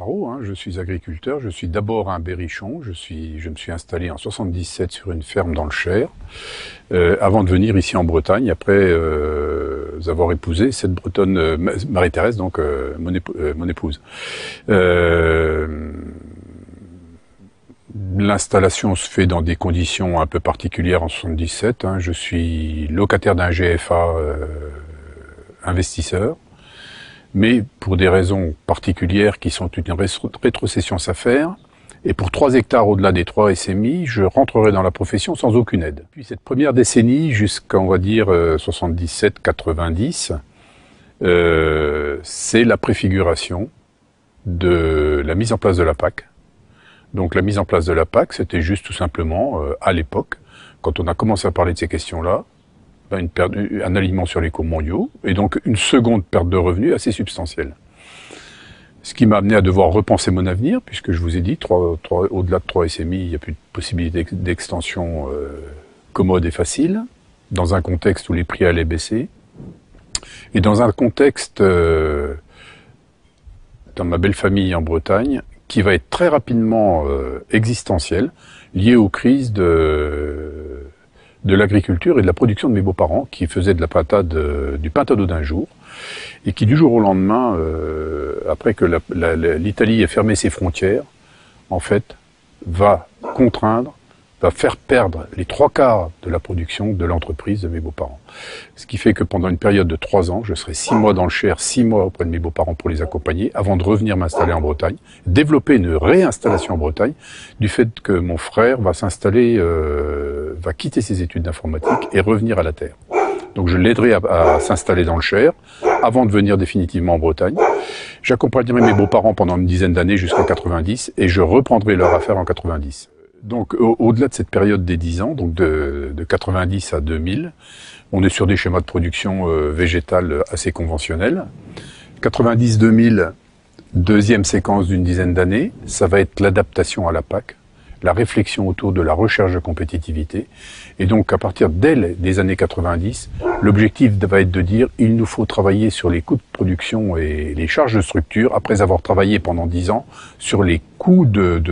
Tarot, hein, je suis agriculteur, je suis d'abord un berrichon, je me suis installé en 77 sur une ferme dans le Cher, avant de venir ici en Bretagne, après avoir épousé cette bretonne, Marie-Thérèse, donc mon épouse. L'installation se fait dans des conditions un peu particulières en 77, hein, je suis locataire d'un GFA investisseur, mais pour des raisons particulières qui sont une rétrocession SAFER, et pour 3 hectares au-delà des 3 SMI, je rentrerai dans la profession sans aucune aide. Puis cette première décennie, jusqu'à on va dire 77-90, c'est la préfiguration de la mise en place de la PAC. Donc la mise en place de la PAC, c'était juste tout simplement, à l'époque, quand on a commencé à parler de ces questions-là, un alignement sur les cours mondiaux, et donc une seconde perte de revenus assez substantielle. Ce qui m'a amené à devoir repenser mon avenir, puisque je vous ai dit, au-delà de 3 SMI, il n'y a plus de possibilité d'extension commode et facile, dans un contexte où les prix allaient baisser, et dans un contexte, dans ma belle famille en Bretagne, qui va être très rapidement existentiel, lié aux crises de l'agriculture et de la production de mes beaux-parents, qui faisaient de la pintade, du pintado d'un jour, et qui du jour au lendemain, après que l'Italie ait fermé ses frontières, en fait, va faire perdre les 3/4 de la production de l'entreprise de mes beaux-parents. Ce qui fait que pendant une période de 3 ans, je serai 6 mois dans le Cher, 6 mois auprès de mes beaux-parents pour les accompagner, avant de revenir m'installer en Bretagne, développer une réinstallation en Bretagne, du fait que mon frère va s'installer, va quitter ses études d'informatique et revenir à la terre. Donc je l'aiderai à s'installer dans le Cher, avant de venir définitivement en Bretagne. J'accompagnerai mes beaux-parents pendant une dizaine d'années jusqu'en 90, et je reprendrai leur affaire en 90. Donc au-delà de cette période des 10 ans, donc de 90 à 2000, on est sur des schémas de production végétale assez conventionnels. 90-2000, deuxième séquence d'une dizaine d'années, ça va être l'adaptation à la PAC, la réflexion autour de la recherche de compétitivité. Et donc à partir des années 90, l'objectif va être de dire il nous faut travailler sur les coûts de production et les charges de structure, après avoir travaillé pendant 10 ans sur les coûts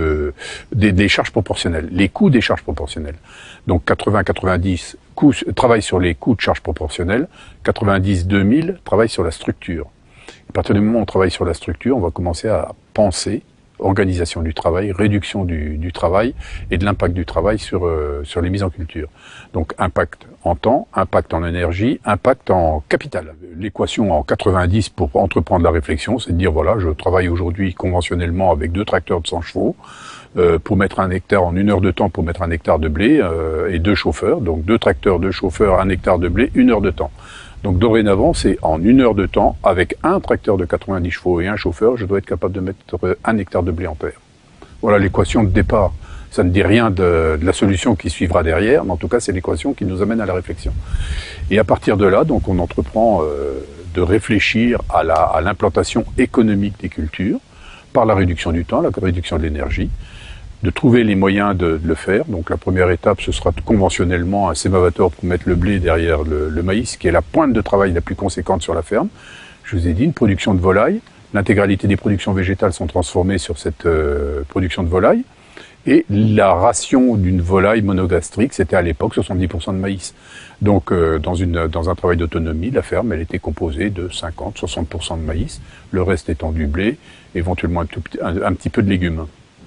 des charges proportionnelles, les coûts des charges proportionnelles. Donc 80-90, travail sur les coûts de charges proportionnelles, 90-2000, travail sur la structure. À partir du moment où on travaille sur la structure, on va commencer à penser organisation du travail, réduction du travail et de l'impact du travail sur les mises en culture. Donc impact en temps, impact en énergie, impact en capital. L'équation en 90 pour entreprendre la réflexion, c'est de dire voilà, je travaille aujourd'hui conventionnellement avec 2 tracteurs de 100 chevaux pour mettre 1 hectare en 1 heure de temps pour mettre 1 hectare de blé et 2 chauffeurs, donc 2 tracteurs, 2 chauffeurs, 1 hectare de blé, 1 heure de temps. Donc dorénavant, c'est en 1 heure de temps, avec 1 tracteur de 90 chevaux et 1 chauffeur, je dois être capable de mettre 1 hectare de blé en terre. Voilà l'équation de départ. Ça ne dit rien de la solution qui suivra derrière, mais en tout cas, c'est l'équation qui nous amène à la réflexion. Et à partir de là, donc, on entreprend de réfléchir à l'implantation économique des cultures, par la réduction du temps, la réduction de l'énergie, de trouver les moyens de le faire. Donc la première étape, ce sera conventionnellement un sémavator pour mettre le blé derrière le maïs, qui est la pointe de travail la plus conséquente sur la ferme. Je vous ai dit, une production de volaille. L'intégralité des productions végétales sont transformées sur cette production de volaille. Et la ration d'une volaille monogastrique, c'était à l'époque 70% de maïs. Donc dans un travail d'autonomie, la ferme, elle était composée de 50-60% de maïs, le reste étant du blé, éventuellement un petit peu de légumes.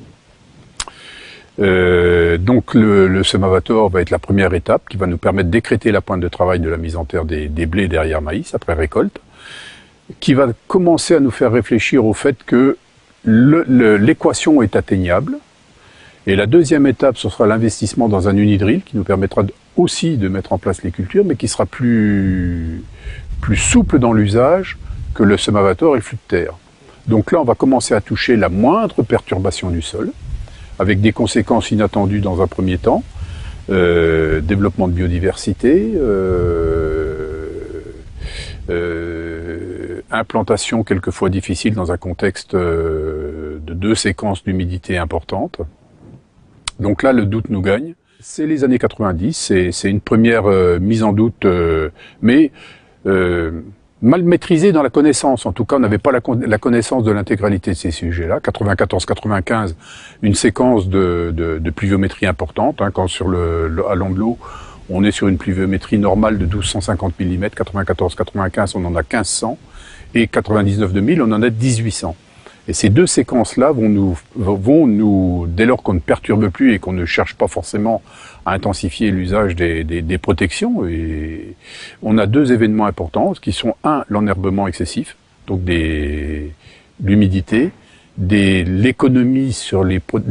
Donc le sémavator va être la première étape qui va nous permettre d'écrêter la pointe de travail de la mise en terre des blés derrière maïs après récolte, qui va commencer à nous faire réfléchir au fait que l'équation est atteignable. Et la deuxième étape, ce sera l'investissement dans un unidrill qui nous permettra aussi de mettre en place les cultures, mais qui sera plus souple dans l'usage que le sémavator et le flux de terre. Donc là, on va commencer à toucher la moindre perturbation du sol, avec des conséquences inattendues dans un premier temps, développement de biodiversité, implantation quelquefois difficile dans un contexte de 2 séquences d'humidité importantes. Donc là, le doute nous gagne. C'est les années 90, c'est une première mise en doute, mais mal maîtrisé dans la connaissance. En tout cas, on n'avait pas la connaissance de l'intégralité de ces sujets-là. 94-95, une séquence de pluviométrie importante. Hein, quand à Landelot, on est sur une pluviométrie normale de 1250 mm. 94-95, on en a 1500. Et 99-2000, on en a 1800. Et ces deux séquences-là vont nous, dès lors qu'on ne perturbe plus et qu'on ne cherche pas forcément à intensifier l'usage des protections, et on a deux événements importants, qui sont l'enherbement excessif, donc l'humidité, l'économie sur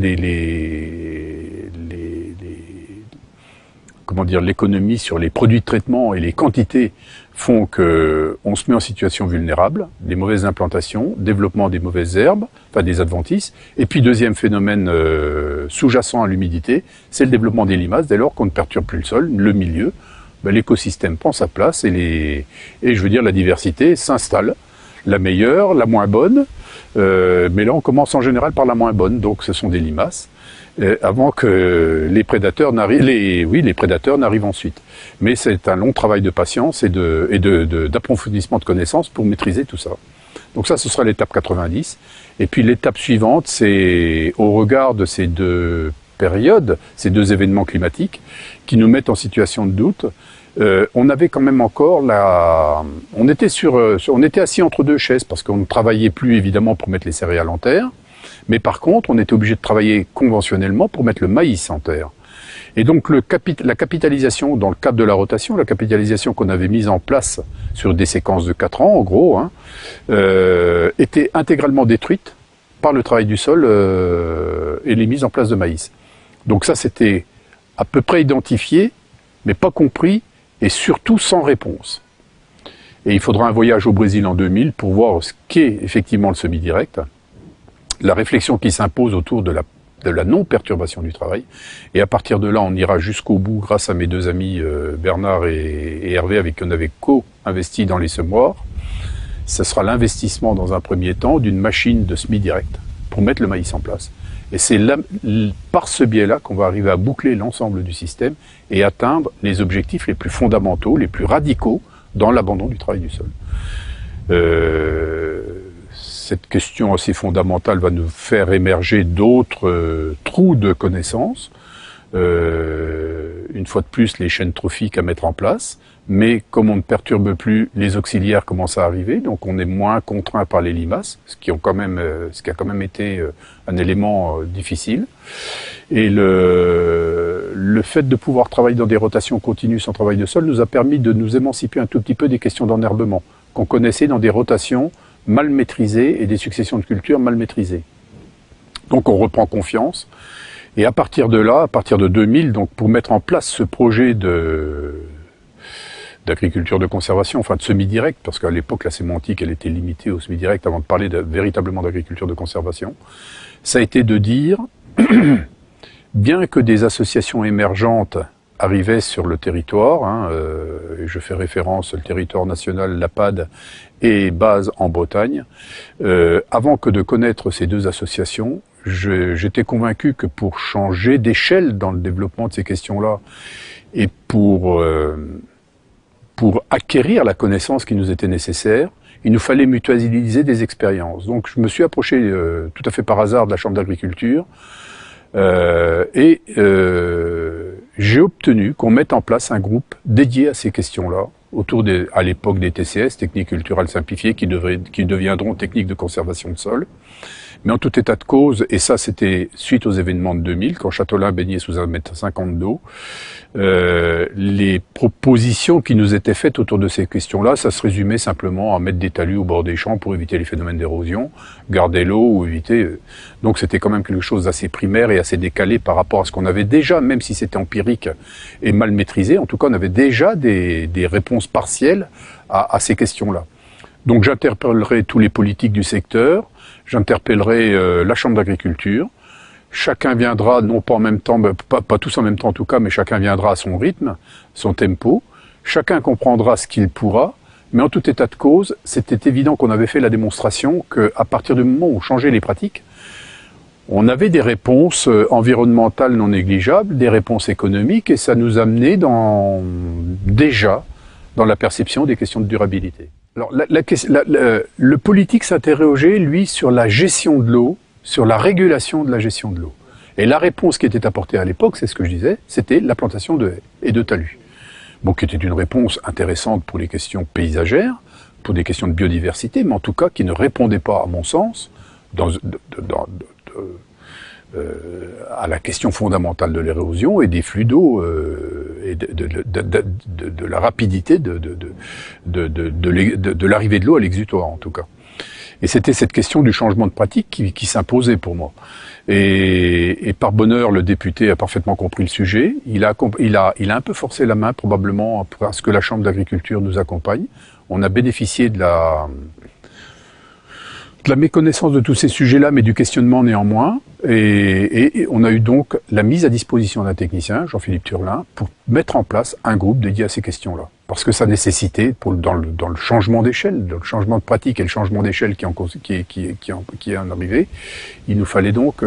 l'économie sur les produits de traitement et les quantités font qu'on se met en situation vulnérable, les mauvaises implantations, développement des mauvaises herbes, enfin des adventices, et puis deuxième phénomène sous-jacent à l'humidité, c'est le développement des limaces. Dès lors qu'on ne perturbe plus le sol, le milieu, l'écosystème prend sa place et je veux dire la diversité s'installe, la meilleure, la moins bonne, mais là on commence en général par la moins bonne, donc ce sont des limaces. Avant que les prédateurs n'arrivent ensuite. Mais c'est un long travail de patience et d'approfondissement de connaissances pour maîtriser tout ça. Donc ça, ce sera l'étape 90. Et puis l'étape suivante, c'est au regard de ces deux périodes, ces deux événements climatiques, qui nous mettent en situation de doute. On avait quand même encore on était assis entre deux chaises parce qu'on ne travaillait plus évidemment pour mettre les céréales en terre. Mais par contre, on était obligé de travailler conventionnellement pour mettre le maïs en terre. Et donc la capitalisation, dans le cadre de la rotation, la capitalisation qu'on avait mise en place sur des séquences de 4 ans, en gros, hein, était intégralement détruite par le travail du sol et les mises en place de maïs. Donc ça, c'était à peu près identifié, mais pas compris, et surtout sans réponse. Et il faudra un voyage au Brésil en 2000 pour voir ce qu'est effectivement le semi-direct, la réflexion qui s'impose autour de la non-perturbation du travail. Et à partir de là, on ira jusqu'au bout grâce à mes deux amis Bernard et Hervé, avec qui on avait co-investi dans les semoirs. Ce sera l'investissement dans un premier temps d'une machine de semi-direct pour mettre le maïs en place. Et c'est par ce biais-là qu'on va arriver à boucler l'ensemble du système et atteindre les objectifs les plus fondamentaux, les plus radicaux dans l'abandon du travail du sol. Cette question assez fondamentale va nous faire émerger d'autres trous de connaissances. Une fois de plus, les chaînes trophiques à mettre en place. Mais comme on ne perturbe plus, les auxiliaires commencent à arriver, donc on est moins contraint par les limaces, ce qui a quand même été un élément difficile. Et le fait de pouvoir travailler dans des rotations continues sans travail de sol nous a permis de nous émanciper un tout petit peu des questions d'enherbement qu'on connaissait dans des rotations mal maîtrisées et des successions de cultures mal maîtrisées. Donc on reprend confiance. Et à partir de là, à partir de 2000, donc pour mettre en place ce projet d'agriculture de conservation, enfin de semi-direct, parce qu'à l'époque la sémantique elle était limitée au semi-direct avant de parler véritablement d'agriculture de conservation, ça a été de dire, bien que des associations émergentes arrivaient sur le territoire, hein, je fais référence au territoire national, l'APAD et Base en Bretagne, avant que de connaître ces deux associations, j'étais convaincu que pour changer d'échelle dans le développement de ces questions-là, et pour acquérir la connaissance qui nous était nécessaire, il nous fallait mutualiser des expériences. Donc je me suis approché tout à fait par hasard de la Chambre d'agriculture et j'ai obtenu qu'on mette en place un groupe dédié à ces questions-là, autour à l'époque des TCS, techniques culturelles simplifiées, qui deviendront techniques de conservation de sol. Mais en tout état de cause, et ça c'était suite aux événements de 2000, quand Châteaulin baignait sous 1,50 m d'eau, les propositions qui nous étaient faites autour de ces questions-là, ça se résumait simplement à mettre des talus au bord des champs pour éviter les phénomènes d'érosion, garder l'eau ou éviter... Donc c'était quand même quelque chose d'assez primaire et assez décalé par rapport à ce qu'on avait déjà, même si c'était empirique et mal maîtrisé, en tout cas on avait déjà des réponses partielles à ces questions-là. Donc j'interpellerai tous les politiques du secteur, j'interpellerai la Chambre d'agriculture. Chacun viendra, non pas en même temps, pas tous en même temps en tout cas, mais chacun viendra à son rythme, son tempo. Chacun comprendra ce qu'il pourra, mais en tout état de cause, c'était évident qu'on avait fait la démonstration qu'à partir du moment où on changeait les pratiques, on avait des réponses environnementales non négligeables, des réponses économiques, et ça nous amenait déjà dans la perception des questions de durabilité. Alors, le politique s'interrogeait, lui, sur la gestion de l'eau, sur la régulation de la gestion de l'eau. Et la réponse qui était apportée à l'époque, c'est ce que je disais, c'était la plantation de haies et de talus. Bon, qui était une réponse intéressante pour les questions paysagères, pour des questions de biodiversité, mais en tout cas qui ne répondait pas, à mon sens, à la question fondamentale de l'érosion et des flux d'eau et de la rapidité de l'arrivée de l'eau à l'exutoire, en tout cas. Et c'était cette question du changement de pratique qui s'imposait pour moi. Et par bonheur, le député a parfaitement compris le sujet. Il a un peu forcé la main, probablement, à ce que la Chambre d'agriculture nous accompagne. On a bénéficié de la méconnaissance de tous ces sujets-là, mais du questionnement néanmoins. Et on a eu donc la mise à disposition d'un technicien, Jean-Philippe Turlin, pour mettre en place un groupe dédié à ces questions-là. Parce que ça nécessitait, dans le changement d'échelle, dans le changement de pratique et le changement d'échelle qui est en arrivé, il nous fallait donc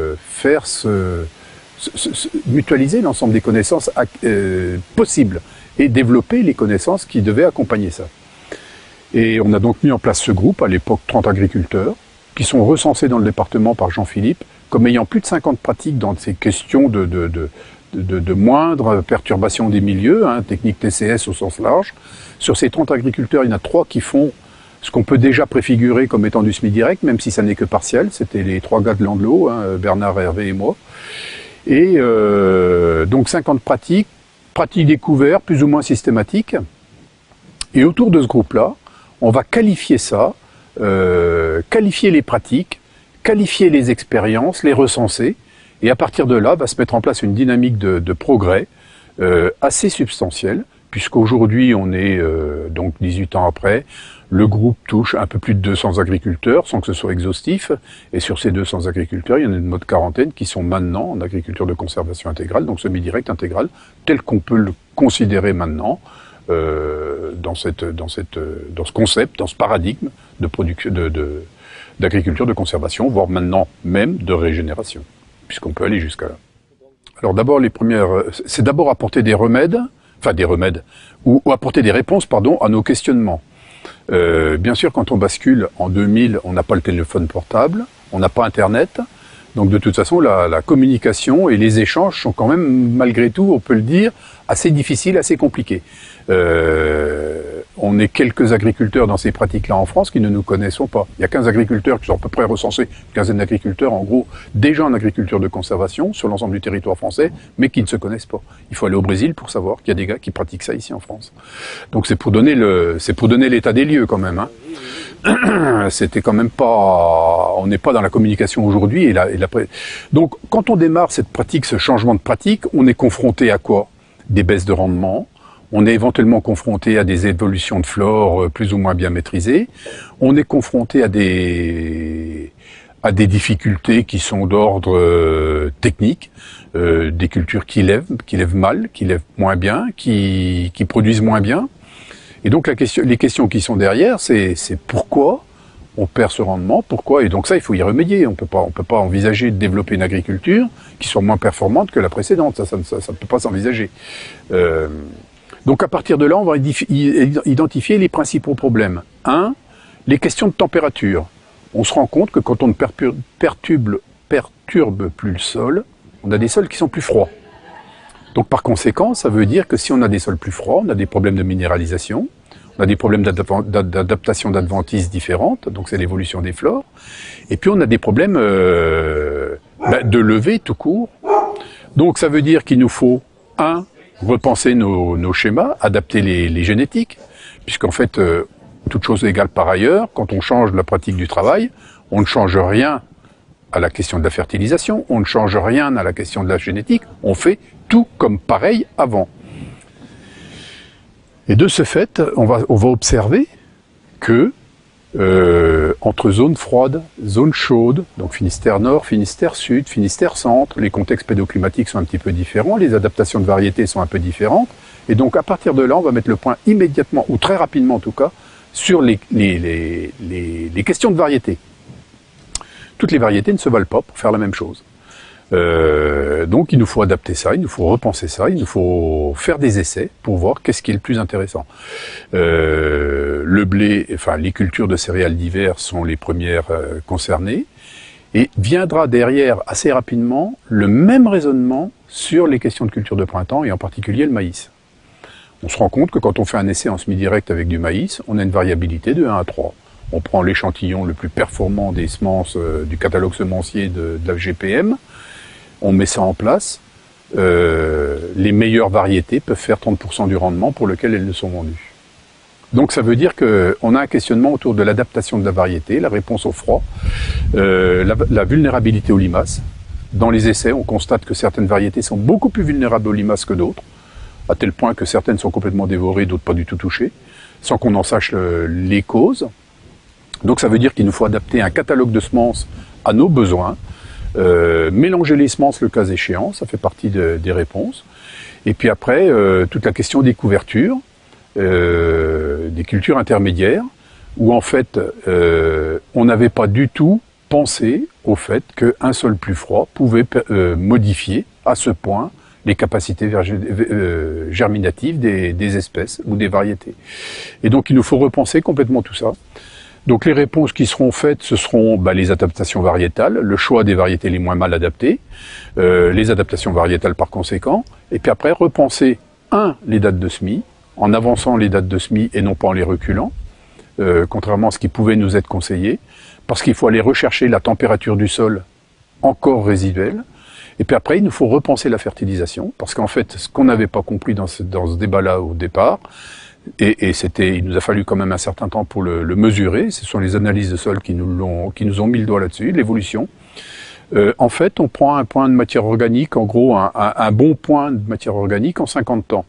mutualiser l'ensemble des connaissances possibles et développer les connaissances qui devaient accompagner ça. Et on a donc mis en place ce groupe, à l'époque 30 agriculteurs, qui sont recensés dans le département par Jean-Philippe, comme ayant plus de 50 pratiques dans ces questions de moindre perturbation des milieux, technique TCS au sens large. Sur ces 30 agriculteurs, il y en a 3 qui font ce qu'on peut déjà préfigurer comme étant du semi-direct, même si ça n'est que partiel. C'était les 3 gars de Landelot, Bernard, Hervé et moi. Et donc 50 pratiques découvertes, plus ou moins systématiques. Et autour de ce groupe-là, on va qualifier ça, qualifier les pratiques, qualifier les expériences, les recenser, et à partir de là, va se mettre en place une dynamique de progrès assez substantielle, puisqu'aujourd'hui, on est donc 18 ans après, le groupe touche un peu plus de 200 agriculteurs, sans que ce soit exhaustif, et sur ces 200 agriculteurs, il y en a une mode quarantaine qui sont maintenant en agriculture de conservation intégrale, donc semi-direct intégral, tel qu'on peut le considérer maintenant, dans ce concept, dans ce paradigme de production, d'agriculture de conservation, voire maintenant même de régénération, puisqu'on peut aller jusqu'à là. Alors d'abord, c'est d'abord apporter des remèdes, ou apporter des réponses, à nos questionnements. Bien sûr, quand on bascule en 2000, on n'a pas le téléphone portable, on n'a pas Internet, donc de toute façon, la communication et les échanges sont quand même, malgré tout, on peut le dire, assez difficiles, assez compliqués. On est quelques agriculteurs dans ces pratiques-là en France qui ne nous connaissons pas. Il y a 15 agriculteurs qui sont à peu près recensés, une quinzaine d'agriculteurs en gros, déjà en agriculture de conservation sur l'ensemble du territoire français, mais qui ne se connaissent pas. Il faut aller au Brésil pour savoir qu'il y a des gars qui pratiquent ça ici en France. Donc c'est pour donner l'état des lieux quand même. C'était quand même pas, on n'est pas dans la communication aujourd'hui. Donc quand on démarre cette pratique, ce changement de pratique, on est confronté à quoi? Des baisses de rendement. On est éventuellement confronté à des évolutions de flore plus ou moins bien maîtrisées. On est confronté à des difficultés qui sont d'ordre technique, des cultures qui lèvent mal, qui lèvent moins bien, qui produisent moins bien. Et donc les questions qui sont derrière, c'est pourquoi on perd ce rendement, pourquoi, et donc ça il faut y remédier. On peut pas envisager de développer une agriculture qui soit moins performante que la précédente, ça ne peut pas s'envisager. Donc à partir de là, on va identifier les principaux problèmes. 1, les questions de température. On se rend compte que quand on ne perturbe plus le sol, on a des sols qui sont plus froids. Donc par conséquent, ça veut dire que si on a des sols plus froids, on a des problèmes de minéralisation, on a des problèmes d'adaptation d'adventices différentes, donc c'est l'évolution des flores, et puis on a des problèmes de levée tout court. Donc ça veut dire qu'il nous faut, 1, repenser nos schémas, adapter les génétiques, puisqu'en fait, toute chose égale par ailleurs, quand on change la pratique du travail, on ne change rien à la question de la fertilisation, on ne change rien à la question de la génétique, on fait tout comme pareil avant. Et de ce fait, on va observer que entre zones froides, zones chaudes, donc Finistère Nord, Finistère Sud, Finistère Centre, les contextes pédoclimatiques sont un petit peu différents, les adaptations de variétés sont un peu différentes, et donc à partir de là, on va mettre le point immédiatement, ou très rapidement en tout cas, sur les questions de variétés. Toutes les variétés ne se valent pas pour faire la même chose. Donc il nous faut adapter ça, il nous faut repenser ça, il nous faut faire des essais pour voir qu'est-ce qui est le plus intéressant. Le blé, enfin les cultures de céréales d'hiver sont les premières concernées, et viendra derrière assez rapidement le même raisonnement sur les questions de culture de printemps et en particulier le maïs. On se rend compte que quand on fait un essai en semi-direct avec du maïs, on a une variabilité de 1 à 3. On prend l'échantillon le plus performant des semences du catalogue semencier de la GPM, on met ça en place, les meilleures variétés peuvent faire 30% du rendement pour lequel elles ne sont vendues. Donc ça veut dire qu'on a un questionnement autour de l'adaptation de la variété, la réponse au froid, la vulnérabilité aux limaces. Dans les essais, on constate que certaines variétés sont beaucoup plus vulnérables aux limaces que d'autres, à tel point que certaines sont complètement dévorées, d'autres pas du tout touchées, sans qu'on en sache les causes. Donc ça veut dire qu'il nous faut adapter un catalogue de semences à nos besoins, mélanger les semences le cas échéant, ça fait partie des réponses. Et puis après, toute la question des couvertures, des cultures intermédiaires, où en fait, on n'avait pas du tout pensé au fait qu'un sol plus froid pouvait modifier à ce point les capacités germinatives des espèces ou des variétés. Et donc il nous faut repenser complètement tout ça. Donc les réponses qui seront faites, ce seront les adaptations variétales, le choix des variétés les moins mal adaptées, les adaptations variétales par conséquent, et puis après repenser, les dates de semis, en avançant les dates de semis et non pas en les reculant, contrairement à ce qui pouvait nous être conseillé, parce qu'il faut aller rechercher la température du sol encore résiduelle, et puis après il nous faut repenser la fertilisation, parce qu'en fait ce qu'on n'avait pas compris dans ce débat-là au départ, et il nous a fallu quand même un certain temps pour le mesurer, ce sont les analyses de sol qui nous ont mis le doigt là-dessus, l'évolution. En fait, on prend un point de matière organique, en gros un bon point de matière organique en 50 ans.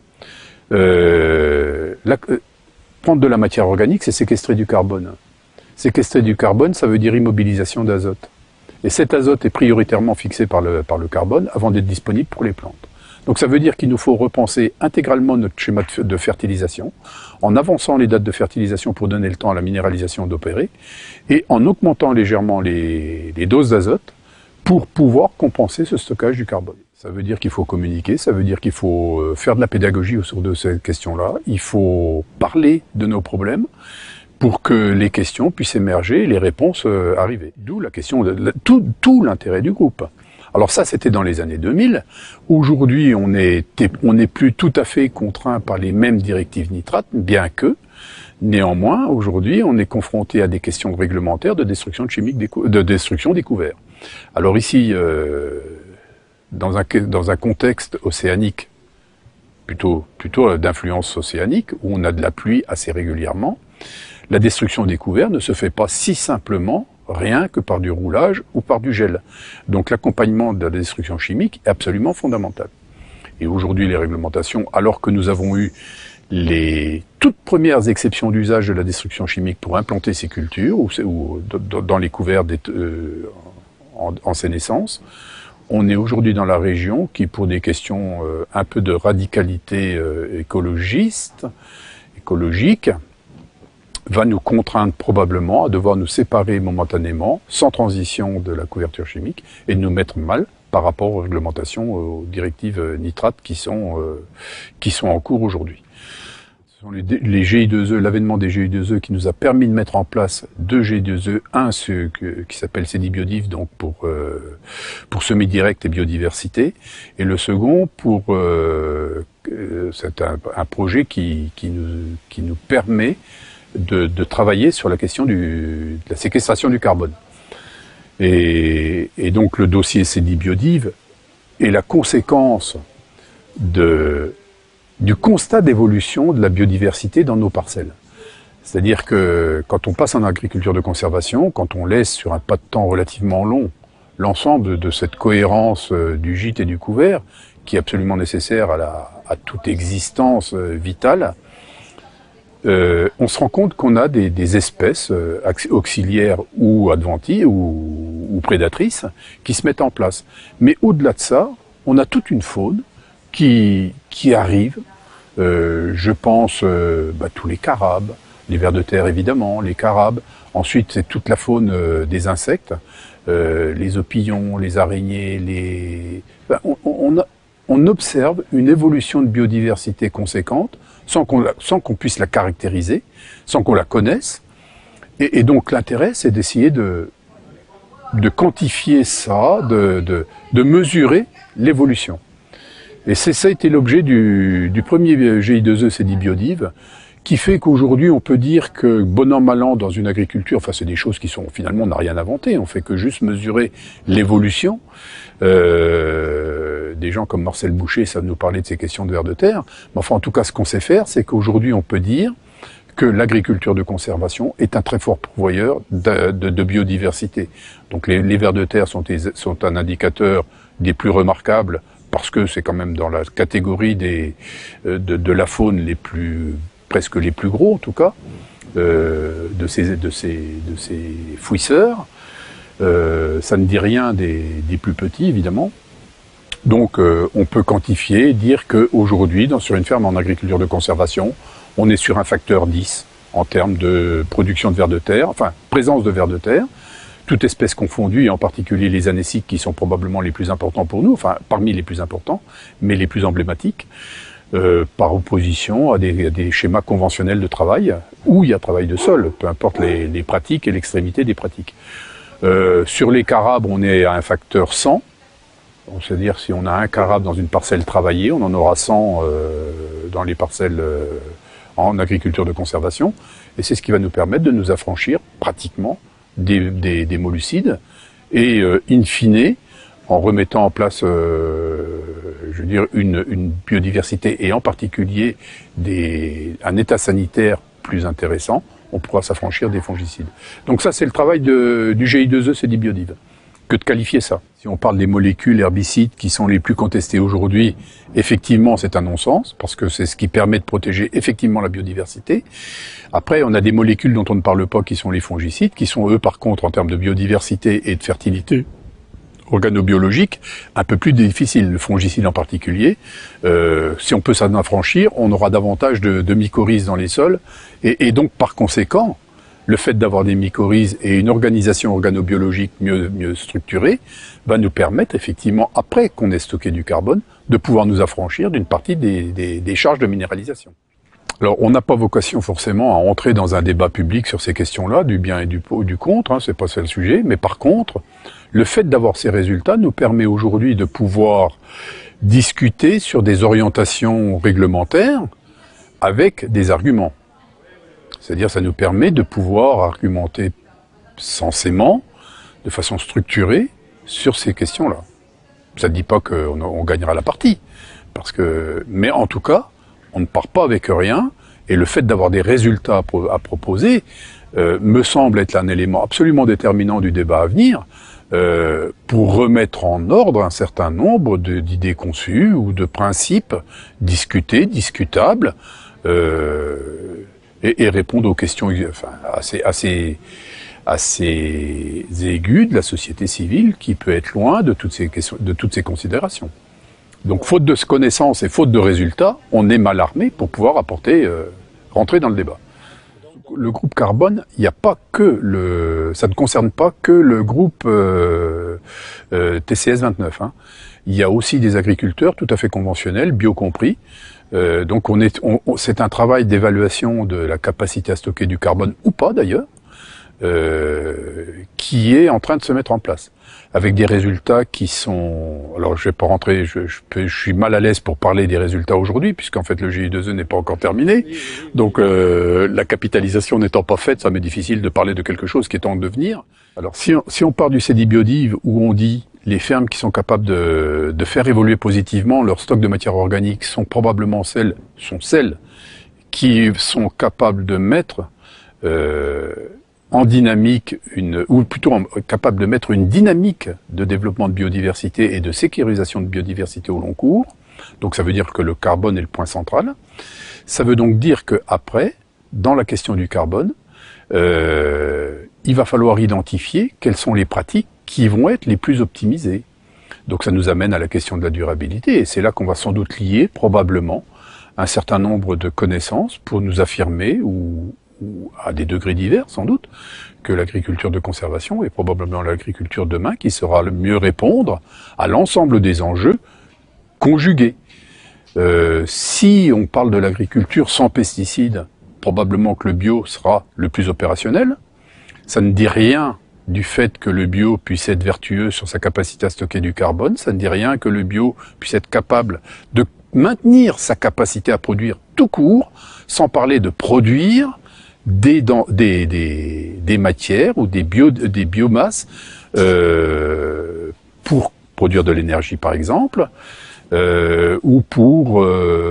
Prendre de la matière organique, c'est séquestrer du carbone. Séquestrer du carbone, ça veut dire immobilisation d'azote. Et cet azote est prioritairement fixé par le carbone avant d'être disponible pour les plantes. Donc ça veut dire qu'il nous faut repenser intégralement notre schéma de fertilisation, en avançant les dates de fertilisation pour donner le temps à la minéralisation d'opérer, et en augmentant légèrement les doses d'azote pour pouvoir compenser ce stockage du carbone. Ça veut dire qu'il faut communiquer, ça veut dire qu'il faut faire de la pédagogie autour de ces questions-là, il faut parler de nos problèmes pour que les questions puissent émerger et les réponses arriver. D'où la question, tout l'intérêt du groupe. Alors ça, c'était dans les années 2000. Aujourd'hui, on n'est plus tout à fait contraint par les mêmes directives nitrates, bien que, néanmoins, aujourd'hui, on est confronté à des questions réglementaires de destruction chimique de destruction des couverts. Alors ici, dans un contexte océanique, plutôt d'influence océanique, où on a de la pluie assez régulièrement, la destruction des couverts ne se fait pas si simplement rien que par du roulage ou par du gel. Donc l'accompagnement de la destruction chimique est absolument fondamental. Et aujourd'hui, les réglementations, alors que nous avons eu les toutes premières exceptions d'usage de la destruction chimique pour implanter ces cultures, ou dans les couverts en sénescence, on est aujourd'hui dans la région qui, pour des questions un peu de radicalité écologique, va nous contraindre probablement à devoir nous séparer momentanément, sans transition de la couverture chimique, et de nous mettre mal par rapport aux réglementations, aux directives nitrates qui sont en cours aujourd'hui. Ce sont les GI2E, l'avènement des GI2E qui nous a permis de mettre en place deux GI2E, un qui s'appelle CEDI-Biodiv, donc pour semi-direct et biodiversité, et le second c'est un projet qui nous permet de travailler sur la question de la séquestration du carbone. Et donc le dossier CEDI-Biodiv est la conséquence du constat d'évolution de la biodiversité dans nos parcelles. C'est-à-dire que quand on passe en agriculture de conservation, quand on laisse sur un pas de temps relativement long l'ensemble de cette cohérence du gîte et du couvert, qui est absolument nécessaire à toute existence vitale, on se rend compte qu'on a des espèces auxiliaires ou adventives ou prédatrices qui se mettent en place. Mais au-delà de ça, on a toute une faune qui arrive. Je pense tous les carabes, les vers de terre évidemment, les carabes. Ensuite, c'est toute la faune des insectes, les opillons, les araignées, on observe une évolution de biodiversité conséquente sans qu'on puisse la caractériser, sans qu'on la connaisse. Et donc l'intérêt, c'est d'essayer de quantifier ça, de mesurer l'évolution. Et ça a été l'objet du premier GI2E, c'est dit Biodive, qui fait qu'aujourd'hui on peut dire que bon an mal an dans une agriculture, enfin c'est des choses qui sont finalement on n'a rien inventé, on fait que juste mesurer l'évolution. Des gens comme Marcel Boucher savent nous parler de ces questions de vers de terre, mais enfin en tout cas ce qu'on sait faire, c'est qu'aujourd'hui on peut dire que l'agriculture de conservation est un très fort pourvoyeur de biodiversité. Donc les vers de terre sont un indicateur des plus remarquables parce que c'est quand même dans la catégorie de la faune presque les plus gros en tout cas, de ces fouisseurs. Ça ne dit rien des plus petits évidemment. Donc on peut quantifier, dire qu'aujourd'hui, sur une ferme en agriculture de conservation, on est sur un facteur 10 en termes de production de vers de terre, enfin présence de vers de terre, toute espèce confondue, et en particulier les anéciques qui sont probablement les plus importants pour nous, enfin parmi les plus importants, mais les plus emblématiques, par opposition à des schémas conventionnels de travail, où il y a travail de sol, peu importe les pratiques et l'extrémité des pratiques. Sur les carabes, on est à un facteur 100, c'est-à-dire si on a un carabe dans une parcelle travaillée, on en aura 100 dans les parcelles en agriculture de conservation, et c'est ce qui va nous permettre de nous affranchir pratiquement des mollucides, et in fine, en remettant en place, je veux dire, une biodiversité, et en particulier un état sanitaire plus intéressant, on pourra s'affranchir des fongicides. Donc ça, c'est le travail du GI2E, c'est dit Biodive, que de qualifier ça. Si on parle des molécules herbicides qui sont les plus contestées aujourd'hui, effectivement, c'est un non-sens, parce que c'est ce qui permet de protéger effectivement la biodiversité. Après, on a des molécules dont on ne parle pas, qui sont les fongicides, qui sont eux, par contre, en termes de biodiversité et de fertilité organobiologique, un peu plus difficile, le fongicide en particulier. Si on peut s'en affranchir, on aura davantage de mycorhizes dans les sols, et donc, par conséquent, le fait d'avoir des mycorhizes et une organisation organobiologique mieux structurée va nous permettre effectivement, après qu'on ait stocké du carbone, de pouvoir nous affranchir d'une partie des charges de minéralisation. Alors, on n'a pas vocation forcément à entrer dans un débat public sur ces questions-là, du bien et du contre, hein, c'est pas ça le sujet, mais par contre, le fait d'avoir ces résultats nous permet aujourd'hui de pouvoir discuter sur des orientations réglementaires avec des arguments. C'est-à-dire, ça nous permet de pouvoir argumenter sensément, de façon structurée, sur ces questions-là. Ça ne dit pas qu'on gagnera la partie, mais en tout cas, on ne part pas avec rien, et le fait d'avoir des résultats à proposer me semble être un élément absolument déterminant du débat à venir, pour remettre en ordre un certain nombre d'idées conçues ou de principes discutés, discutables, et répondre aux questions assez aiguës de la société civile qui peut être loin de toutes ces considérations. Donc faute de connaissances et faute de résultats, on est mal armé pour pouvoir rentrer dans le débat. Le groupe carbone, il n'y a pas que ça ne concerne pas que le groupe TCS 29. Hein. Il y a aussi des agriculteurs tout à fait conventionnels, bio compris. Donc c'est un travail d'évaluation de la capacité à stocker du carbone, ou pas d'ailleurs, qui est en train de se mettre en place, avec des résultats qui sont... Alors je vais pas rentrer, je suis mal à l'aise pour parler des résultats aujourd'hui, puisqu'en fait le GI2E n'est pas encore terminé, donc la capitalisation n'étant pas faite, ça m'est difficile de parler de quelque chose qui est en devenir. Alors si on part du CEDI Biodive, où on dit les fermes qui sont capables de faire évoluer positivement leur stock de matière organique sont probablement celles qui sont capables de mettre en dynamique capable de mettre une dynamique de développement de biodiversité et de sécurisation de biodiversité au long cours. Donc ça veut dire que le carbone est le point central. Ça veut donc dire que après, dans la question du carbone, il va falloir identifier quelles sont les pratiques qui vont être les plus optimisées. Donc ça nous amène à la question de la durabilité, et c'est là qu'on va sans doute lier probablement un certain nombre de connaissances pour nous affirmer ou ou à des degrés divers sans doute, que l'agriculture de conservation est probablement l'agriculture demain qui saura le mieux répondre à l'ensemble des enjeux conjugués. Si on parle de l'agriculture sans pesticides, probablement que le bio sera le plus opérationnel. Ça ne dit rien du fait que le bio puisse être vertueux sur sa capacité à stocker du carbone, ça ne dit rien que le bio puisse être capable de maintenir sa capacité à produire tout court, sans parler de produire des matières ou des biomasses pour produire de l'énergie par exemple, ou pour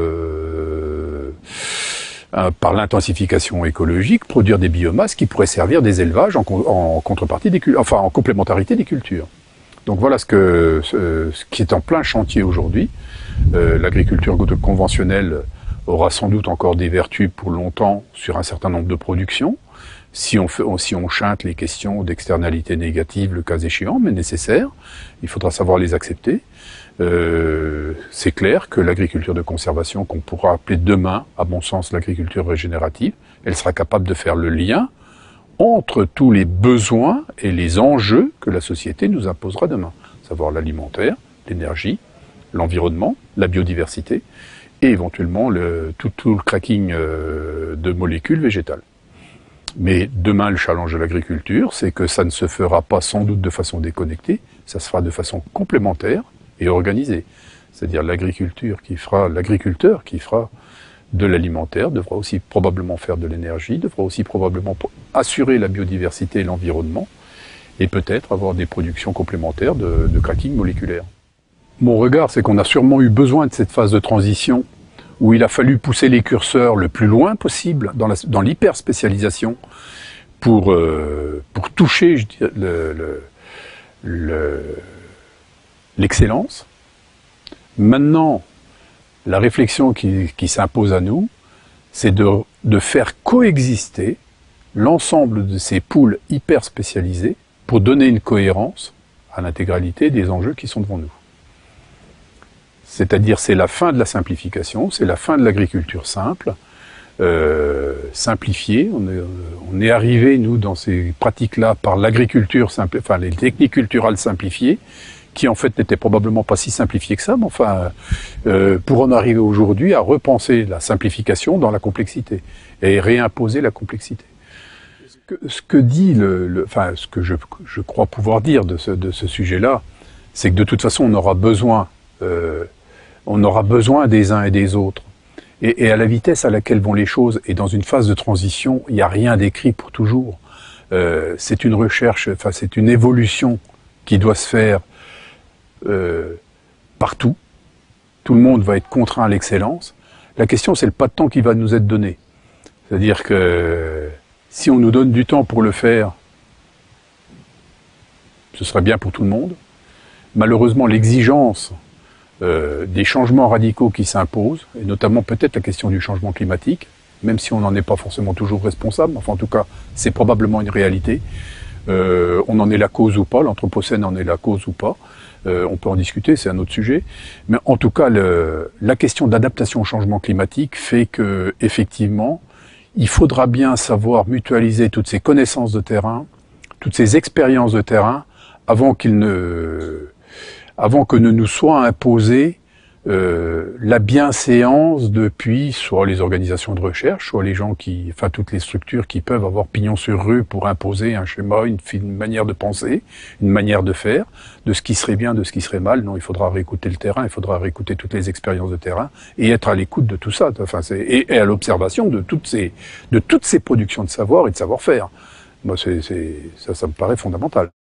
par l'intensification écologique, produire des biomasses qui pourraient servir des élevages en contrepartie en complémentarité des cultures. Donc voilà ce qui est en plein chantier aujourd'hui. L'agriculture conventionnelle aura sans doute encore des vertus pour longtemps sur un certain nombre de productions, si on chinte les questions d'externalités négatives, le cas échéant, mais nécessaires, il faudra savoir les accepter. C'est clair que l'agriculture de conservation, qu'on pourra appeler demain, à mon sens, l'agriculture régénérative, elle sera capable de faire le lien entre tous les besoins et les enjeux que la société nous imposera demain, à savoir l'alimentaire, l'énergie, l'environnement, la biodiversité, et éventuellement tout le cracking de molécules végétales. Mais demain, le challenge de l'agriculture, c'est que ça ne se fera pas sans doute de façon déconnectée, ça se fera de façon complémentaire et organisée. C'est-à-dire l'agriculteur qui fera de l'alimentaire devra aussi probablement faire de l'énergie, devra aussi probablement assurer la biodiversité et l'environnement, et peut-être avoir des productions complémentaires de cracking moléculaire. Mon regard, c'est qu'on a sûrement eu besoin de cette phase de transition où il a fallu pousser les curseurs le plus loin possible dans l'hyperspécialisation pour toucher, je dirais, l'excellence. Maintenant, la réflexion qui s'impose à nous, c'est de faire coexister l'ensemble de ces pools hyper spécialisés pour donner une cohérence à l'intégralité des enjeux qui sont devant nous. C'est-à-dire, c'est la fin de la simplification, c'est la fin de l'agriculture simple, simplifiée. On est arrivé, nous, dans ces pratiques-là, par l'agriculture simple, enfin les techniques culturales simplifiées, qui en fait n'étaient probablement pas si simplifiées que ça, mais enfin, pour en arriver aujourd'hui à repenser la simplification dans la complexité et réimposer la complexité. Ce que dit ce que je crois pouvoir dire de ce sujet-là, c'est que de toute façon, on aura besoin des uns et des autres. Et à la vitesse à laquelle vont les choses, et dans une phase de transition, il n'y a rien d'écrit pour toujours. C'est une recherche, enfin c'est une évolution qui doit se faire partout. Tout le monde va être contraint à l'excellence. La question, c'est le pas de temps qui va nous être donné. C'est-à-dire que si on nous donne du temps pour le faire, ce serait bien pour tout le monde. Malheureusement, l'exigence des changements radicaux qui s'imposent, et notamment peut-être la question du changement climatique, même si on n'en est pas forcément toujours responsable, enfin en tout cas c'est probablement une réalité, on en est la cause ou pas, l'Anthropocène en est la cause ou pas, on peut en discuter, c'est un autre sujet, mais en tout cas la question d'adaptation au changement climatique fait que effectivement il faudra bien savoir mutualiser toutes ces connaissances de terrain, toutes ces expériences de terrain, avant que ne nous soit imposée la bienséance depuis soit les organisations de recherche, soit les gens enfin toutes les structures qui peuvent avoir pignon sur rue pour imposer un schéma, une manière de penser, une manière de faire, de ce qui serait bien, de ce qui serait mal. Non, il faudra réécouter le terrain, il faudra réécouter toutes les expériences de terrain et être à l'écoute de tout ça, enfin, et à l'observation de toutes ces productions de savoir et de savoir-faire. Moi, ça me paraît fondamental.